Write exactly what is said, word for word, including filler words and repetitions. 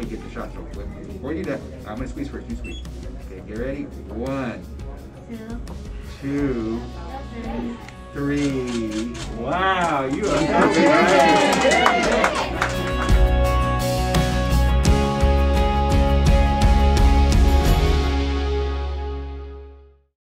you get the shot. So before you do that, I'm gonna squeeze first. You squeeze. Okay, get ready. One, two, three. Wow, you are so good.